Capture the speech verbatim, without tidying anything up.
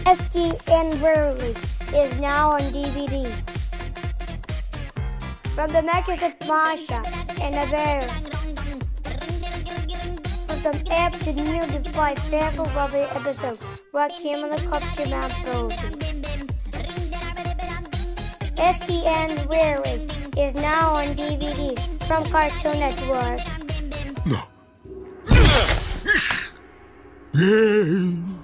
Eski and whirligig is now on D V D. From the makers of Masha and Avera. From the app to new device, favorite rubber episode, where camera capture map frozen. Eski and whirligig is now on D V D from Cartoon Network. No.